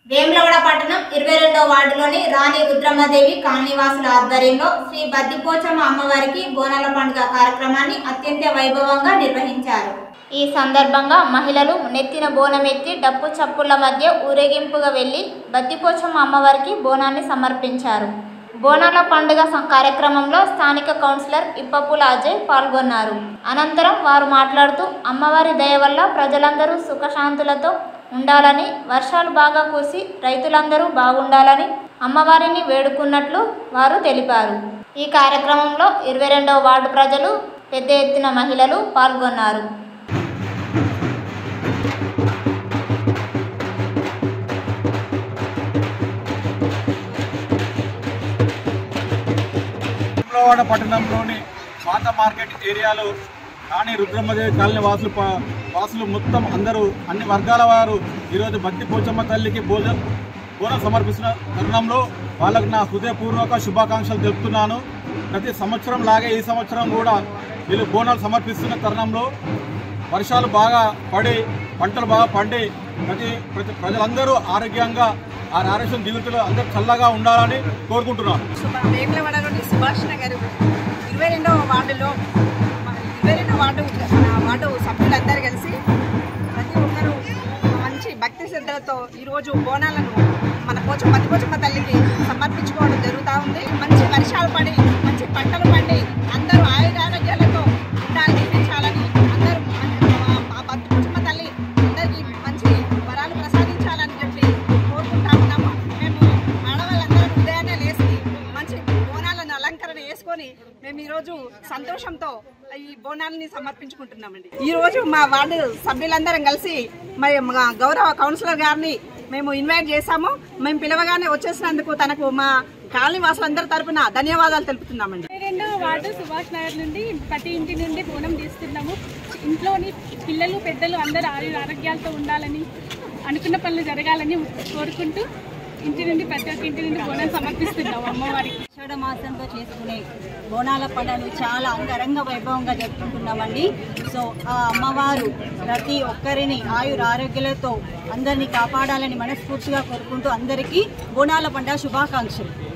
వేములవాడ పట్టణం 22వ వార్డులోని రాణి రుద్రమ్మదేవి కాలనీవాసుల ఆధ్వర్యంలో శ్రీ బద్దిపోచమ్మ అమ్మవారికి బోనాల పండుగ కార్యక్రమాన్ని అత్యంత వైభవంగా నిర్వహించారు. ఈ సందర్భంగా మహిళలు నెత్తిన బోనమెత్తి డప్పు చప్పుళ్ల మధ్య ఊరేగింపుగా వెళ్లి బద్దిపోచమ్మ అమ్మవారికి బోనాన్ని సమర్పించారు. బోనాల పండుగ కార్యక్రమంలో స్థానిక కౌన్సిలర్ ఇప్పపుల అజయ్ పాల్గొన్నారు. అనంతరం వారు మాట్లాడుతూ అమ్మవారి దయ వల్ల ప్రజలందరూ సుఖశాంతులతో ఉండాలని, వర్షాలు బాగా కురిసి రైతులందరూ బాగుండాలని అమ్మవారిని వేడుకున్నట్లు వారు తెలిపారు. ఈ కార్యక్రమంలో 22వ వార్డు ప్రజలు, పెద్ద ఎత్తున మహిళలు పాల్గొన్నారు. వేములవాడ పట్టణంలోని పాత మార్కెట్ ఏరియాలో రాణి రుద్రమ్మదేవి కాలనీ వాసులు మొత్తం అందరూ అన్ని వర్గాల వారు ఈరోజు బద్దిపోచమ్మ తల్లికి బోనం సమర్పిస్తున్న తరుణంలో వాళ్ళకు నా హృదయపూర్వక శుభాకాంక్షలు తెలుపుతున్నాను. ప్రతి సంవత్సరం లాగే ఈ సంవత్సరం కూడా వీళ్ళు బోనాలు సమర్పిస్తున్న తరుణంలో వర్షాలు బాగా పడి పంటలు బాగా పండి ప్రజలందరూ ఆరోగ్యంగా ఆరోగ్యం జీవితంలో అందరూ చల్లగా ఉండాలని కోరుకుంటున్నాను. వేములవాడలోని సుభాష్ నగర్ 22వ వార్డులో 22వ వార్డు సభ్యులందరూ కలిసి ప్రతి ఒక్కరూ మంచి భక్తి శ్రద్ధలతో ఈరోజు బోనాలను మన బద్దిపోచమ్మ తల్లికి సమర్పించుకోవడం జరుగుతూ ఉంది. మంచి వర్షాలు పడి మంచి పంటలు పండి అందరూ ఆరోగ్యాలతో ఉండాలని జీవించాలని అందరూ బద్దిపోచమ్మ తల్లి అందరికీ మంచి వరాలు ప్రసాదించాలని చెప్పి కోరుకుంటా ఉన్నాము. మేము ఆడవాళ్ళందరూ ఉదయాన్నే లేచి మంచి బోనాలను అలంకరణ చేసుకొని మేము ఈరోజు సంతోషంతో ఈ బోనాలని సమర్పించుకుంటున్నామండి. ఈరోజు మా వార్డు సభ్యులందరం కలిసి మా గౌరవ కౌన్సిలర్ గారిని మేము ఇన్వైట్ చేశాము. మేము పిలవగానే వచ్చేసినందుకు తనకు మా కాలనీ వాసులందరి తరపున ధన్యవాదాలు తెలుపుతున్నామండి. 22వ వార్డు సుభాష్ నగర్ నుండి ప్రతి ఇంటి నుండి బోనం తీస్తున్నాము. ఇంట్లోని పిల్లలు పెద్దలు అందరూ ఆరోగ్యాలతో ఉండాలని, అనుకున్న పనులు జరగాలని కోరుకుంటూ ఇంటి నుండి ప్రతి ఒక్క ఇంటి నుండి బోనం సమర్పిస్తున్నాము అమ్మవారికి. ఆషాఢ మాసంలో చేసుకునే బోనాల పండుగను చాలా అంగరంగ వైభవంగా జరుపుకుంటున్నామండి. సో ఆ అమ్మవారు ప్రతి ఒక్కరిని ఆరోగ్యాలతో అందరినీ కాపాడాలని మనస్ఫూర్తిగా కోరుకుంటూ అందరికీ బోనాల పండుగ శుభాకాంక్షలు.